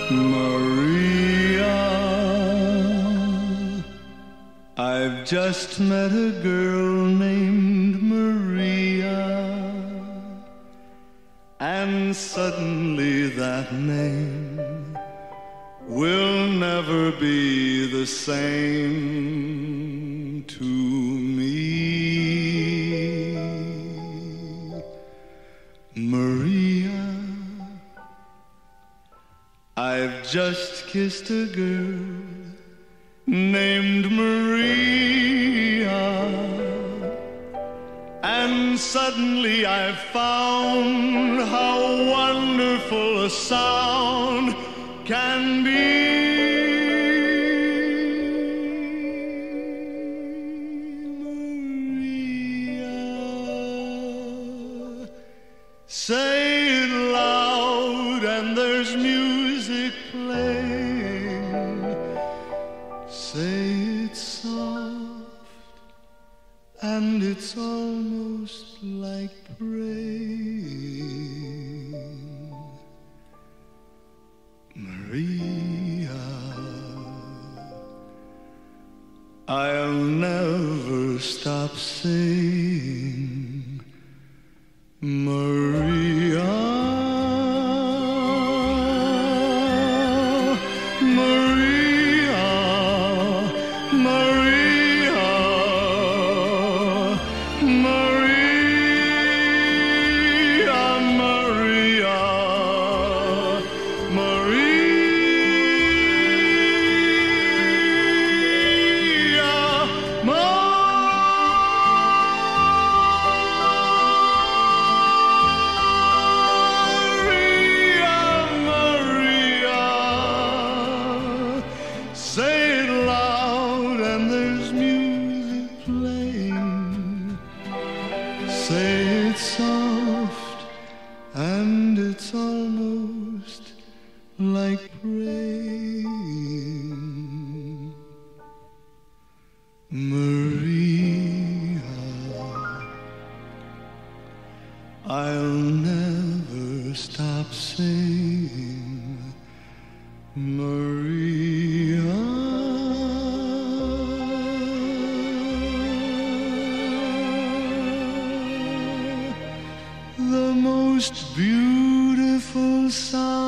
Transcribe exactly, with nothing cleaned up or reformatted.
Maria, I've just met a girl named Maria, and suddenly that name will never be the same to me. Maria, I've just kissed a girl named Maria, and suddenly I've found how wonderful a sound can be. Maria, say it loud and there's music playing. Say it soft and it's almost like praying. Maria, I'll never stop saying Maria, Maria, Maria, Maria, Maria, Maria. Say it loud and there's music playing. Say it soft and it's almost like praying. Maria, I'll never stop saying Maria. The most beautiful sound